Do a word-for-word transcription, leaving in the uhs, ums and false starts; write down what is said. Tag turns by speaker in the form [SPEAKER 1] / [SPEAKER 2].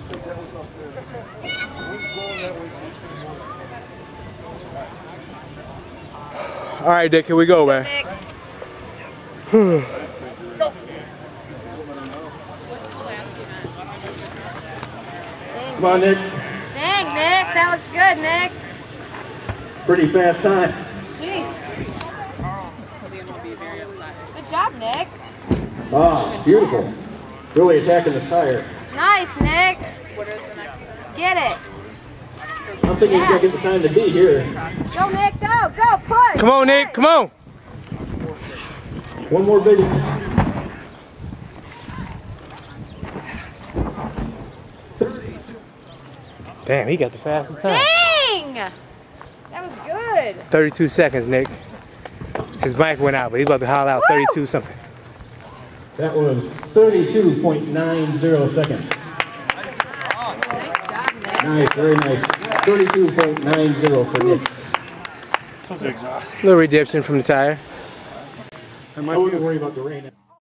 [SPEAKER 1] All right, Dick, here we go, man.
[SPEAKER 2] Come on, Nick.
[SPEAKER 3] Dang, Nick, that looks good, Nick.
[SPEAKER 2] Pretty fast time.
[SPEAKER 3] Jeez. Good job, Nick.
[SPEAKER 2] Ah, beautiful. Really attacking the tire.
[SPEAKER 3] Nice, Nick. Get it.
[SPEAKER 2] I'm thinking
[SPEAKER 3] Yeah.
[SPEAKER 2] he's going to get the time to be here.
[SPEAKER 3] Go, Nick, go, go, push.
[SPEAKER 1] Come on, Nick, come on.
[SPEAKER 2] One more big one.
[SPEAKER 1] Damn, he got the fastest time.
[SPEAKER 3] Dang! That was good.
[SPEAKER 1] thirty-two seconds, Nick. His mic went out, but he's about to holler out
[SPEAKER 3] Woo!
[SPEAKER 1] thirty-two something.
[SPEAKER 2] That was thirty-two point nine zero seconds.
[SPEAKER 3] Nice job, Nick.
[SPEAKER 2] Nice, very nice. thirty-two point nine zero for Nick.
[SPEAKER 1] A little redemption from the tire.
[SPEAKER 2] I wouldn't worry about the rain.